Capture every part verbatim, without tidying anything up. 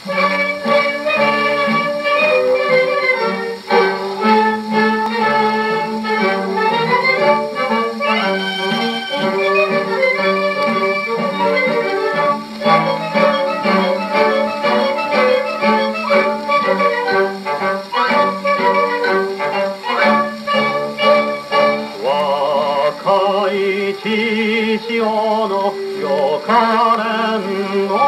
血潮のよかれんの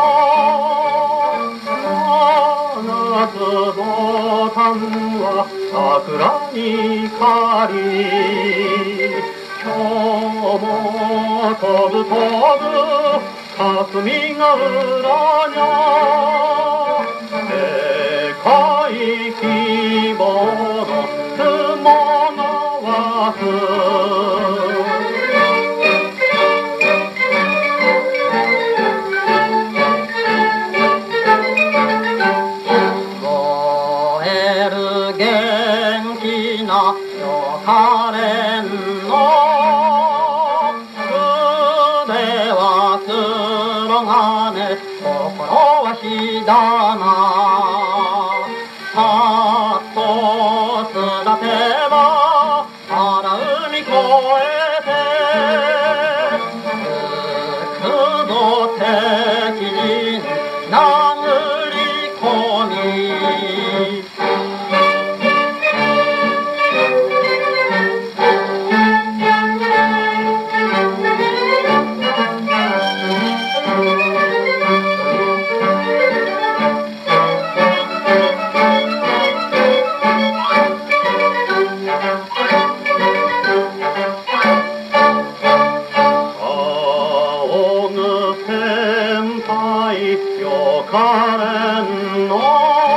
夏ボタンは桜にかり今日も飛ぶ飛ぶ霞ヶ浦にゃ世界規模の雲の湧く元気なよかれんの腕は黒金心は火棚さっと育てば荒海越えてくぞ敵に殴り込みよかれんの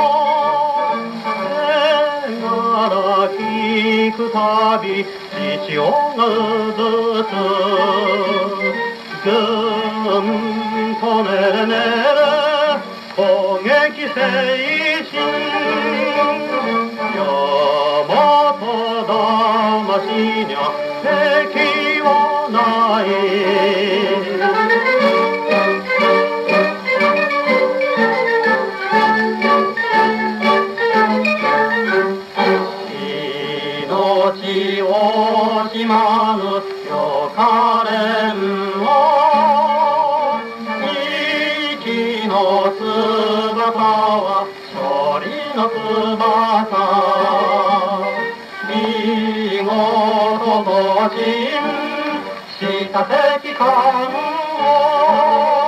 手柄聞くたび父をうずつぐんとねれねれ攻撃精神大和魂にゃ敵はない命を惜しまぬよかれんの息の翼は勝利の翼見事と陣した敵艦を